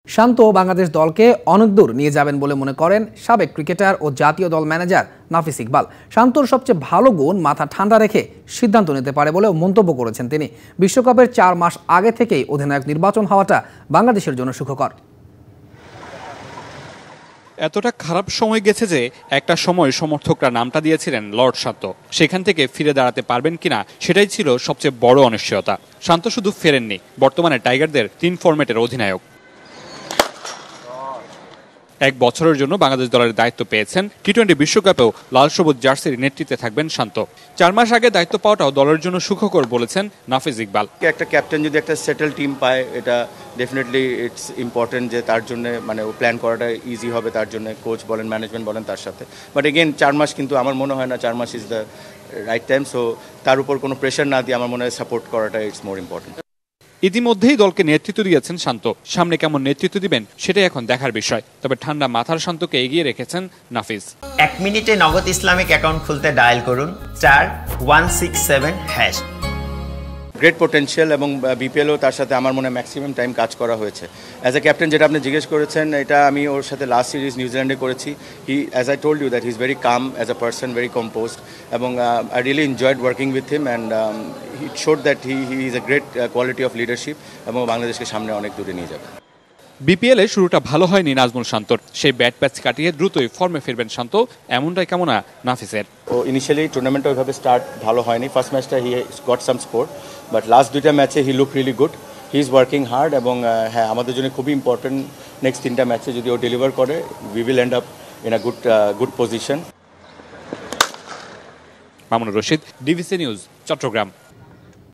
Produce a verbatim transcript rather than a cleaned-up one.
শান্ত বাংলাদেশ দলকে অনেক দূর নিয়ে যাবেন বলে মনে করেন সাবেক ক্রিকেটার ও জাতীয় দল ম্যানেজার নাফিস ইকবাল। শান্তর সবচেয়ে ভালো গুণ মাথা ঠান্ডা রেখে সিদ্ধান্ত নিতে পারে বলেও মন্তব্য করেছেন তিনি। বিশ্বকাপের চার মাস আগে থেকেই অধিনায়ক নির্বাচন হওয়াটা বাংলাদেশের জন্য সুখকর। এতটা খারাপ সময় গেছে যে একটা সময় সমর্থকরা নামটা দিয়েছিলেন লর্ড শান্ত। সেখান থেকে ফিরে দাঁড়াতে পারবেন কিনা সেটাই ছিল সবচেয়ে বড় অনিশ্চয়তা। শান্ত শুধু ফেরেননি, বর্তমানে টাইগারদের তিন ফরম্যাটের অধিনায়ক। এক বছরের জন্য বাংলাদেশ দলের দায়িত্ব পেয়েছেন। টি টোয়েন্টি বিশ্বকাপেও লাল সবুজ জার্সির নেতৃত্বে থাকবেন শান্ত। চার মাস আগে দায়িত্ব পাওয়াটাও দলের জন্য সুখকর বলেছেন নাফিস ইকবাল। একটা ক্যাপ্টেন যদি একটা সেটেল টিম পায়, এটা ডেফিনেটলি ইটস ইম্পর্টেন্ট যে তার জন্য মানে ও প্ল্যান করাটা ইজি হবে তার জন্য, কোচ বলেন ম্যানেজমেন্ট বলেন তার সাথে। বাট এগেন চার মাস কিন্তু আমার মনে হয় না চার মাস is the right time. So তার উপর কোনো প্রেশার না দিয়ে আমার মনে হয় সাপোর্ট করাটা ইটস মোর ইম্পর্টেন্ট। ইতিমধ্যেই দলকে নেতৃত্ব দিয়েছেন শান্ত। সামনে কেমন নেতৃত্ব দিবেন সেটাই এখন দেখার বিষয়। তবে ঠান্ডা মাথার শান্তকে এগিয়ে রেখেছেন নাফিস। এক মিনিটে নগদ ইসলামিক অ্যাকাউন্ট খুলতে ডায়াল করুন star one six seven hash. Great potential এবং বিপিএলও তার সাথে আমার মনে হয় ম্যাক্সিমাম টাইম কাজ করা হয়েছে। অ্যাজ এ ক্যাপ্টেন যেটা আপনি জিজ্ঞেস করেছেন, এটা আমি ওর সাথে লাস্ট সিরিজ নিউজিল্যান্ডে করেছি। He as I told you that he is very calm as a person, very composed, এবং I really enjoyed working with him and it showed that he he is a great quality of leadership এবং বাংলাদেশকে সামনে অনেক দূরে নিয়ে যাবে। বিপিএলে শুরুটা ভালো হয়নি নাজমুল শান্তর। সেই ব্যাট প্যাচ কাটিয়ে দ্রুতই ফর্মে ফিরবেন শান্ত, এমনটাই কামনা নাফিসের। ও ইনিশিয়ালি টুর্নামেন্টটা ওইভাবে স্টার্ট ভালো হয়নি। ফার্স্ট ম্যাচটা he got some score, but last দুইটা ম্যাচে he look really good. He is working hard এবং হ্যাঁ আমাদের জন্য খুবই ইম্পর্টেন্ট নেক্সট তিনটা ম্যাচে যদি ও ডেলিভার করে, we will end up in a good good position. Mamunur Rashid, DBC news, Chittagong.